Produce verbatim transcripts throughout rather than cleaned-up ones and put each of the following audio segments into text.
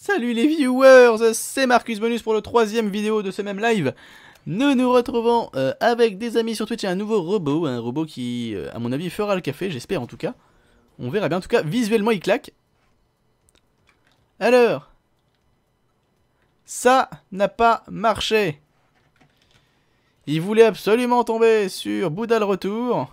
Salut les viewers, c'est Marcus Bonus pour le troisième vidéo de ce même live. Nous nous retrouvons euh, avec des amis sur Twitch et un nouveau robot, un robot qui, euh, à mon avis, fera le café, j'espère en tout cas. On verra bien, en tout cas, visuellement il claque. Alors, ça n'a pas marché. Il voulait absolument tomber sur Bouddha le retour.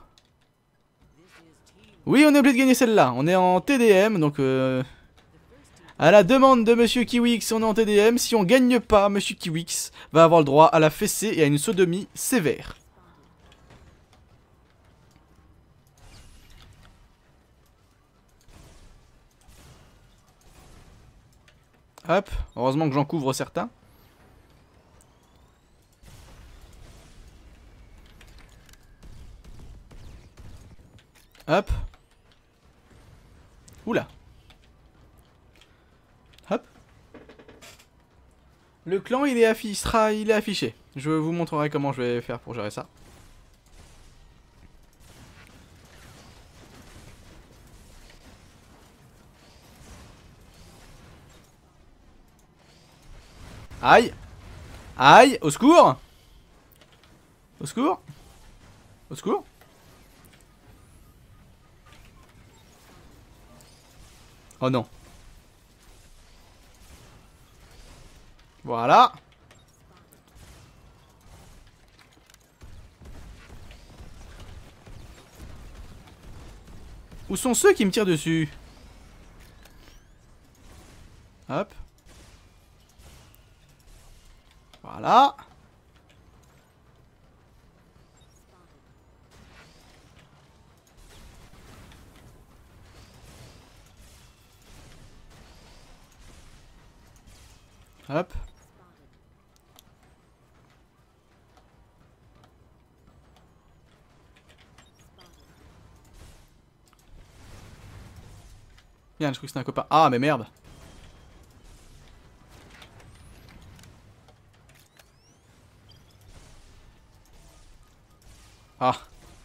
Oui, on est obligé de gagner celle-là, on est en T D M, donc... Euh... À la demande de Monsieur Kiwix, on est en T D M. Si on gagne pas, Monsieur Kiwix va avoir le droit à la fessée et à une sodomie sévère. Hop, heureusement que j'en couvre certains. Hop. Oula. Hop. Le clan il est, affi sera, il est affiché. Je vous montrerai comment je vais faire pour gérer ça. Aïe. Aïe. Au secours. Au secours. Au secours. Oh non. Voilà. Où sont ceux qui me tirent dessus? Hop. Voilà. Hop. Bien, je crois que c'était un copain. Ah, mais merde. Ah.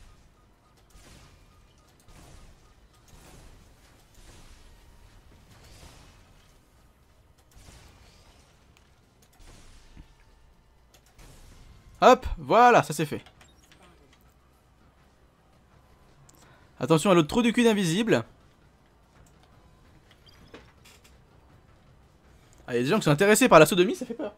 Hop, voilà, ça c'est fait. Attention à l'autre trou du cul d'invisible. Ah, il y a des gens qui sont intéressés par la sodomie, ça fait peur.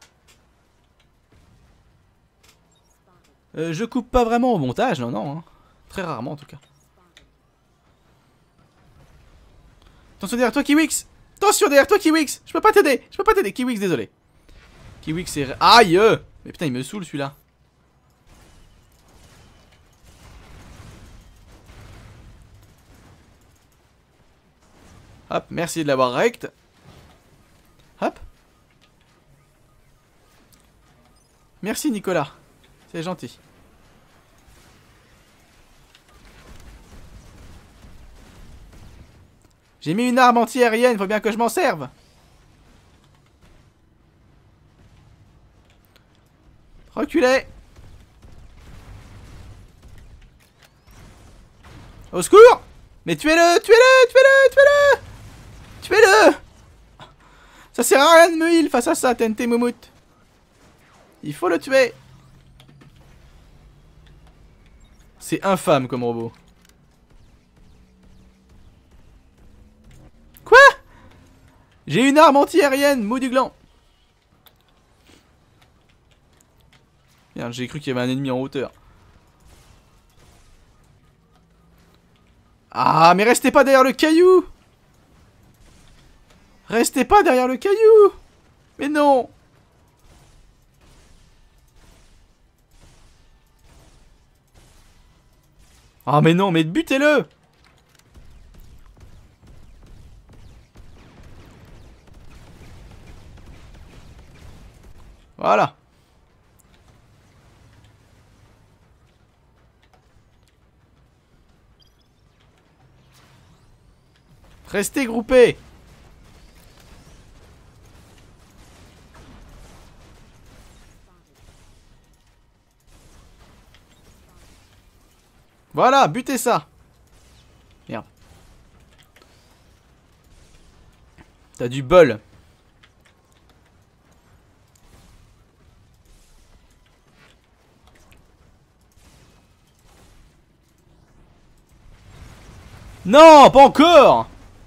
Euh, je coupe pas vraiment au montage, non, non. Hein. Très rarement en tout cas. Attention derrière toi, Kiwix. Attention derrière toi, Kiwix. Je peux pas t'aider, je peux pas t'aider, Kiwix, désolé. Kiwix est... Aïe. Mais putain, il me saoule celui-là. Hop, merci de l'avoir rect. Hop. Merci Nicolas. C'est gentil. J'ai mis une arme anti-aérienne, faut bien que je m'en serve. Reculez. Au secours. Mais tuez-le, tuez-le, tuez-le, tuez-le. Tuez-le. Ça sert à rien de me heal face à ça, T N T Moumout. Il faut le tuer. C'est infâme comme robot. Quoi? J'ai une arme anti-aérienne, mot du gland. Merde, j'ai cru qu'il y avait un ennemi en hauteur. Ah, mais restez pas derrière le caillou. Restez pas derrière le caillou. Mais non. Ah mais non, mais butez-le. Voilà. Restez groupés. Voilà, butez ça. Merde. T'as du bol. Non, pas encore.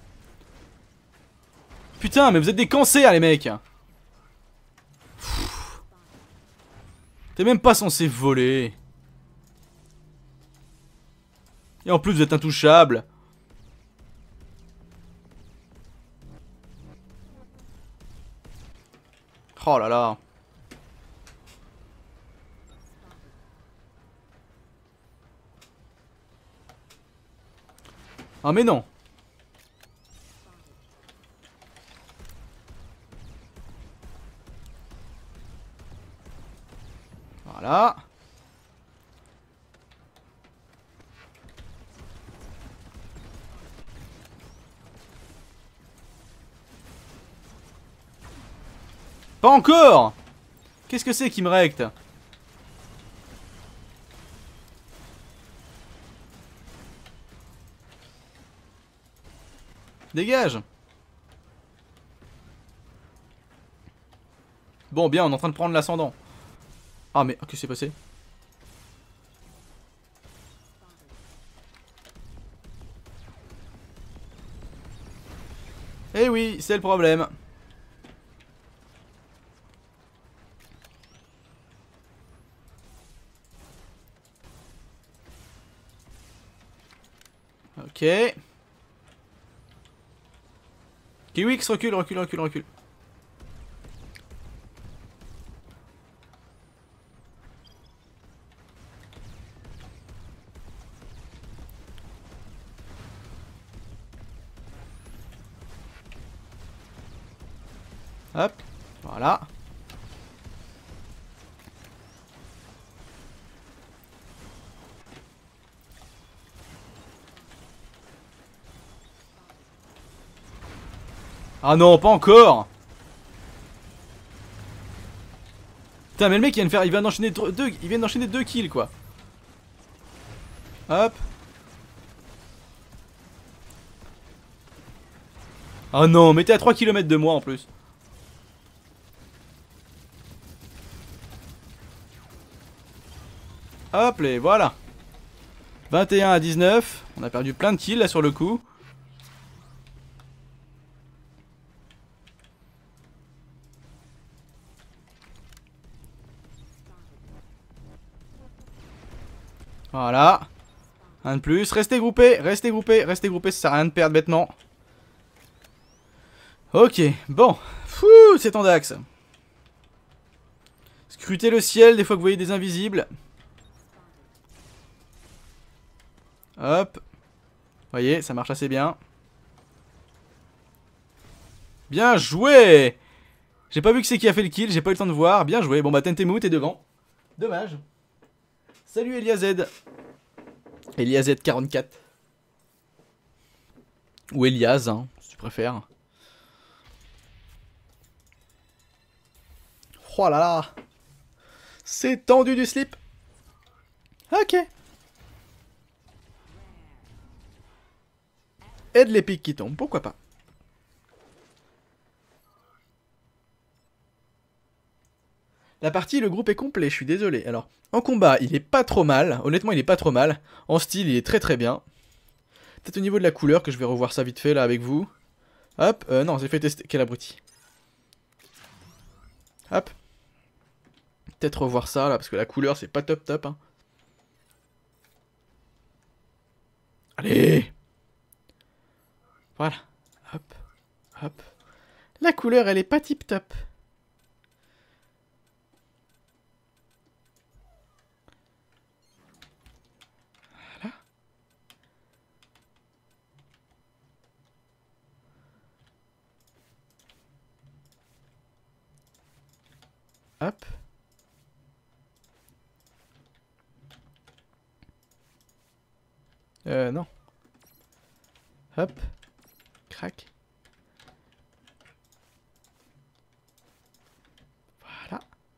Putain, mais vous êtes des cancers, les mecs. T'es même pas censé voler. Et en plus, vous êtes intouchable. Oh là là. Ah mais non. Voilà. Pas encore. Qu'est-ce que c'est qui me recte? Dégage. Bon, bien, on est en train de prendre l'ascendant. Ah, mais qu'est-ce qui s'est passé? Eh oui, c'est le problème. Ok. Kiwix, recule, recule, recule, recule. Hop, voilà. Ah non, pas encore. Putain, mais le mec il vient de faire, il vient d'enchaîner deux, il vient d'enchaîner deux kills quoi. Hop. Ah non, mais t'es à trois kilomètres de moi en plus. Hop, les voilà. vingt et un à dix-neuf. On a perdu plein de kills là sur le coup. Voilà. Un de plus. Restez groupés, restez groupés, restez groupés, ça sert à rien de perdre bêtement. Ok, bon. Fouh, c'est en dax. Scrutez le ciel des fois que vous voyez des invisibles. Hop. Voyez, ça marche assez bien. Bien joué. J'ai pas vu que c'est qui a fait le kill, j'ai pas eu le temps de voir. Bien joué. Bon bah Tentemou, t'es devant. Dommage. Salut Eliazed. Eliazed quarante-quatre. Ou Eliaz, hein, si tu préfères. Oh là là. C'est tendu du slip. Ok. Et de l'épique qui tombe, pourquoi pas. La partie, le groupe est complet, je suis désolé. Alors, en combat, il est pas trop mal. Honnêtement, il est pas trop mal. En style, il est très très bien. Peut-être au niveau de la couleur, que je vais revoir ça vite fait là avec vous. Hop, euh, non, j'ai fait tester. Quel abruti. Hop. Peut-être revoir ça là, parce que la couleur, c'est pas top top. Hein. Allez. Voilà. Hop. Hop. La couleur, elle est pas tip top. Voilà. Hop. Euh, non. Hop. Crac. Voilà.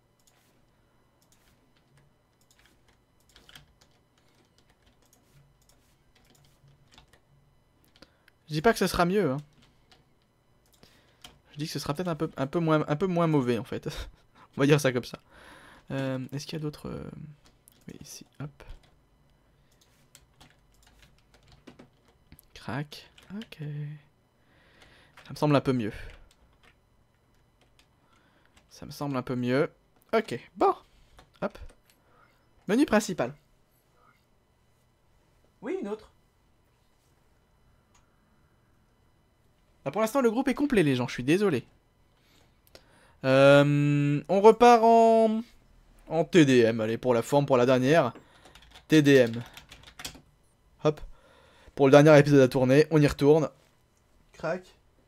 Je dis pas que ce sera mieux. Hein. Je dis que ce sera peut-être un peu, un, peu moins, un peu moins mauvais en fait. On va dire ça comme ça. Euh, Est-ce qu'il y a d'autres... Euh... Oui, ici. Hop. Crac. Ok. Ça me semble un peu mieux. Ça me semble un peu mieux. Ok, bon. Hop. Menu principal. Oui, une autre. Bah pour l'instant, le groupe est complet, les gens. Je suis désolé. Euh, on repart en... En T D M. Allez, pour la forme, pour la dernière. T D M. Hop. Pour le dernier épisode à tourner, on y retourne. Crac.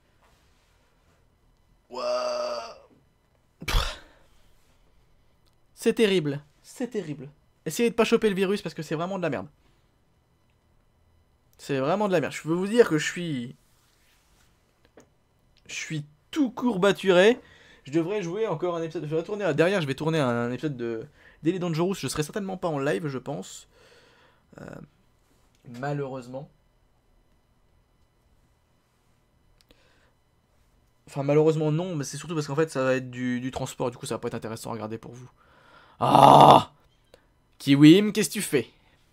C'est terrible. C'est terrible. Essayez de pas choper le virus parce que c'est vraiment de la merde. C'est vraiment de la merde. Je peux vous dire que je suis... Je suis tout courbaturé. Je devrais jouer encore un épisode... Je vais retourner à... Derrière, je vais tourner un épisode de Daily Dangerous. Je serai certainement pas en live, je pense. Euh... Malheureusement. Enfin, malheureusement non, mais c'est surtout parce qu'en fait, ça va être du, du transport. Du coup, ça va pas être intéressant à regarder pour vous. Ah, Kiwim, qu'est-ce que tu fais?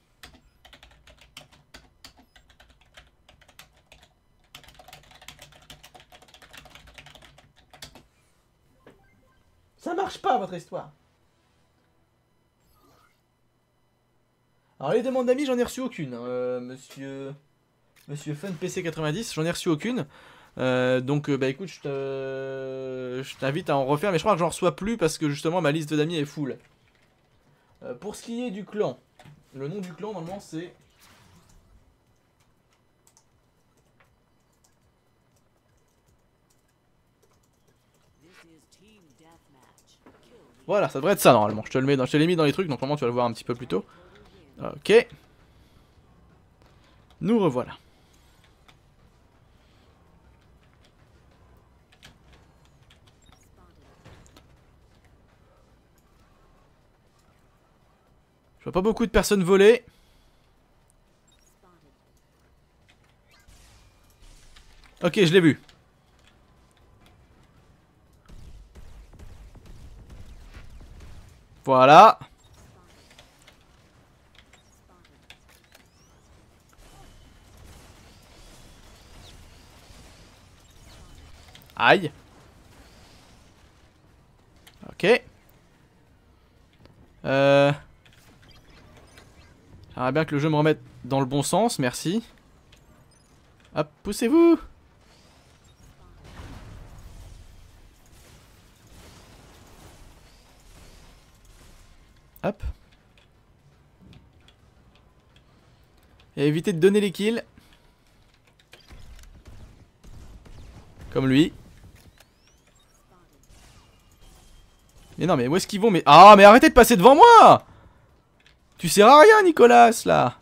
Ça marche pas, votre histoire. Alors, les demandes d'amis, j'en ai reçu aucune. Hein. Euh, monsieur... Monsieur Fun P C quatre-vingt-dix, j'en ai reçu aucune. Euh, donc, euh, bah écoute, je t'invite à en refaire. Mais je crois que j'en reçois plus parce que justement, ma liste d'amis est full. Euh, pour ce qui est du clan, le nom du clan, normalement, c'est... Voilà, ça devrait être ça normalement. Je te le mets dans, je te l'ai mis dans les trucs, donc normalement tu vas le voir un petit peu plus tôt. Ok. Nous revoilà. Je vois pas beaucoup de personnes voler. Ok, je l'ai vu. Voilà. Aïe. Ok. Euh... J'aimerais bien que le jeu me remette dans le bon sens, merci. Hop, poussez-vous. Hop. Et évitez de donner les kills. Comme lui. Mais non, mais où est-ce qu'ils vont? Mais ah, mais arrêtez de passer devant moi! Tu sers à rien, Nicolas, là.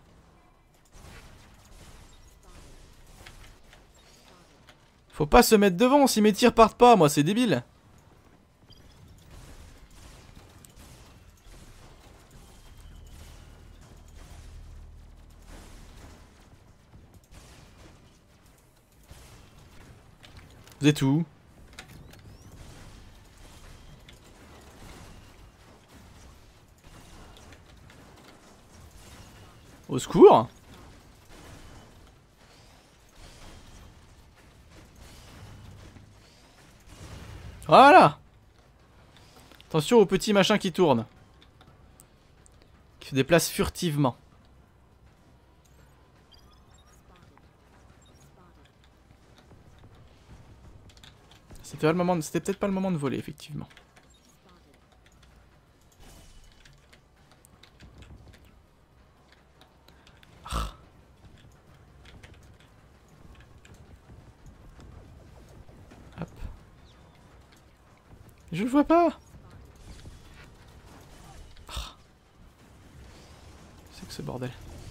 Faut pas se mettre devant si mes tirs partent pas, moi, c'est débile. Vous êtes où? Au secours. Voilà. Attention au petit machin qui tourne. Qui se déplace furtivement. C'était le moment de... C'était peut-être pas le moment de voler, effectivement. Hop. Je le vois pas. C'est que ce bordel.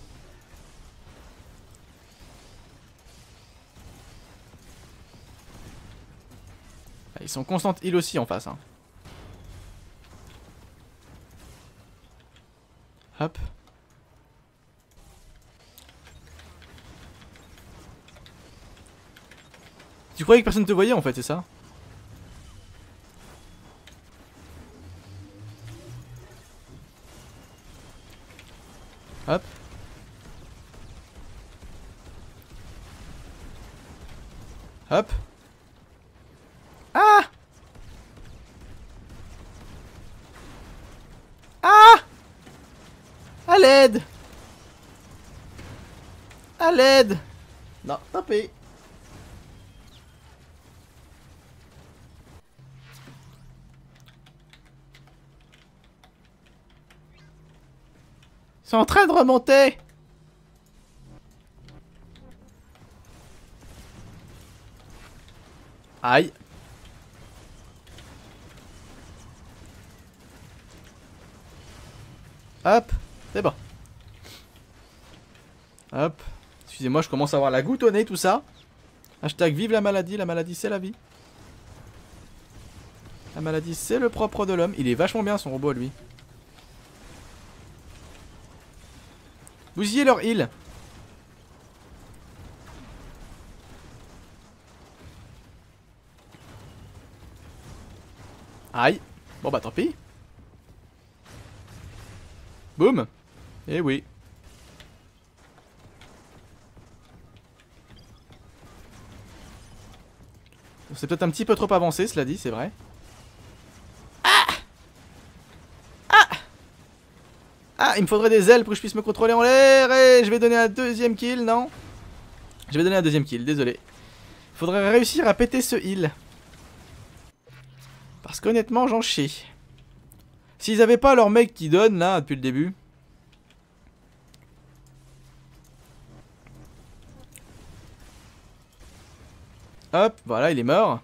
Ils sont constantes heal aussi en face. Hein. Hop. Tu croyais que personne te voyait en fait, c'est ça? Hop. Hop. Ah! Ah! À l'aide! À l'aide! Non, tant pis. Ils sont en train de remonter! Aïe. Hop, c'est bon. Hop. Excusez-moi, je commence à avoir la goutte au nez, tout ça. Hashtag vive la maladie, la maladie c'est la vie. La maladie c'est le propre de l'homme. Il est vachement bien son robot lui. Bousillez leur heal. Aïe. Bon bah tant pis. Boum. Eh oui. C'est peut-être un petit peu trop avancé, cela dit, c'est vrai. Ah Ah Ah, il me faudrait des ailes pour que je puisse me contrôler en l'air. Et je vais donner un deuxième kill, non? Je vais donner un deuxième kill, désolé. Il faudrait réussir à péter ce heal. Parce qu'honnêtement, j'en chie. S'ils avaient pas leur mec qui donne, là, depuis le début... Hop, voilà, il est mort.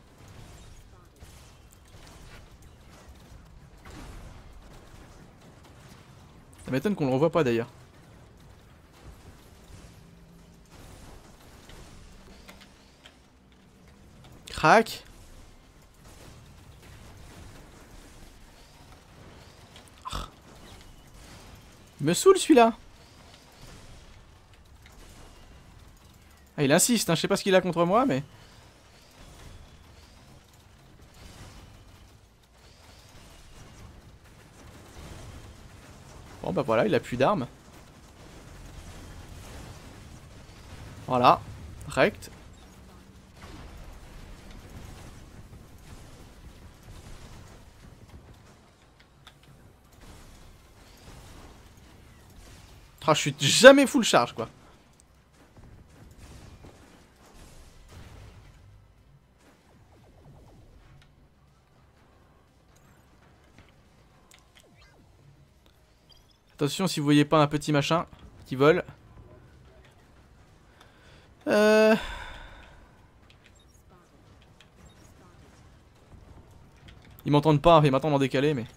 Ça m'étonne qu'on le revoie pas d'ailleurs. Crac. Il me saoule celui-là. Ah, il insiste, hein. Je sais pas ce qu'il a contre moi, mais... Bon bah voilà, il a plus d'armes. Voilà, rect. Ah, je suis jamais full charge quoi. Attention si vous voyez pas un petit machin qui vole. Euh... Ils m'entendent pas, ils m'attendent en décalé mais...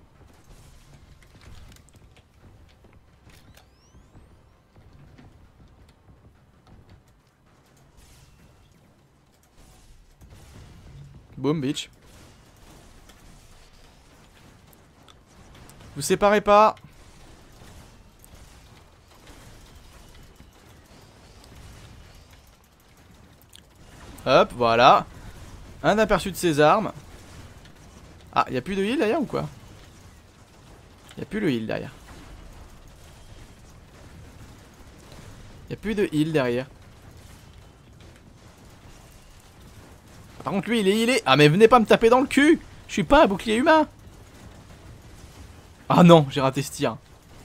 Boom bitch. Vous séparez pas. Hop, voilà. Un aperçu de ses armes. Ah, y'a plus de heal derrière ou quoi? Y'a plus le heal derrière. Y'a plus de heal derrière. Par contre lui il est healé. Ah mais venez pas me taper dans le cul. Je suis pas un bouclier humain. Ah non, j'ai raté ce tir.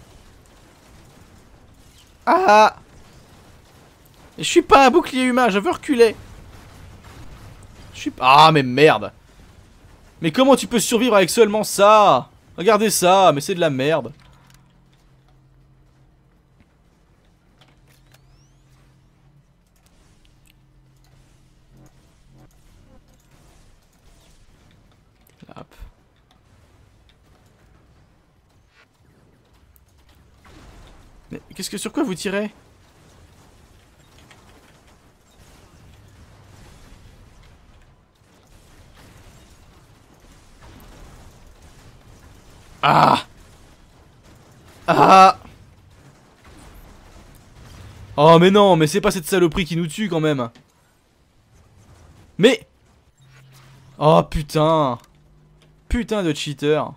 Ah. Je suis pas un bouclier humain, je veux reculer. Je suis pas... Ah mais merde. Mais comment tu peux survivre avec seulement ça? Regardez ça, mais c'est de la merde. Hop. Mais qu'est-ce que sur quoi vous tirez? Ah. Ah. Oh mais non, mais c'est pas cette saloperie qui nous tue quand même. Mais... Oh putain. Putain de cheater.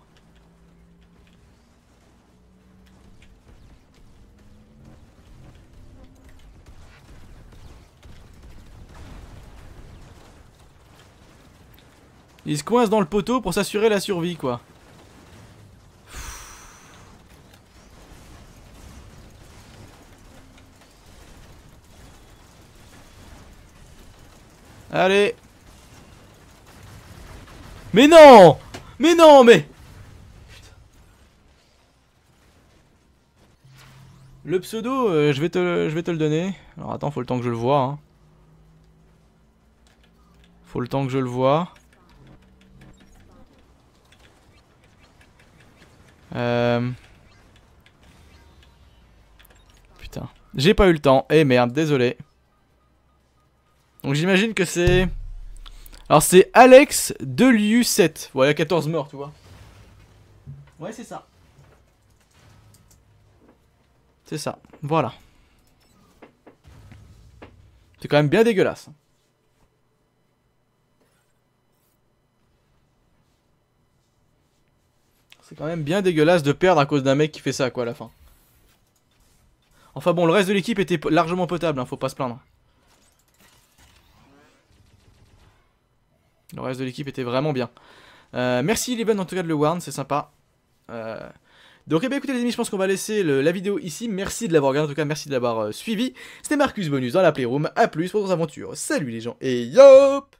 Il se coince dans le poteau pour s'assurer la survie, quoi. Allez. Mais non! Mais non, mais... Le pseudo, euh, je vais te, je vais te le donner. Alors attends, faut le temps que je le vois. Hein. Faut le temps que je le vois. Euh... Putain. J'ai pas eu le temps. Eh merde, désolé. Donc j'imagine que c'est... Alors c'est Alex Deliu sept. Voilà, quatorze morts, tu vois. Ouais, c'est ça. C'est ça. Voilà. C'est quand même bien dégueulasse. C'est quand même bien dégueulasse de perdre à cause d'un mec qui fait ça, quoi, à la fin. Enfin bon, le reste de l'équipe était largement potable, hein, faut pas se plaindre. Le reste de l'équipe était vraiment bien. Euh, merci Leven en tout cas de le warn, c'est sympa. Euh... Donc eh bien écoutez les amis, je pense qu'on va laisser le, la vidéo ici. Merci de l'avoir regardé, en tout cas merci de l'avoir euh, suivi. C'était Marcus Bonus dans la Playroom, à plus pour d'autres aventures. Salut les gens et yop!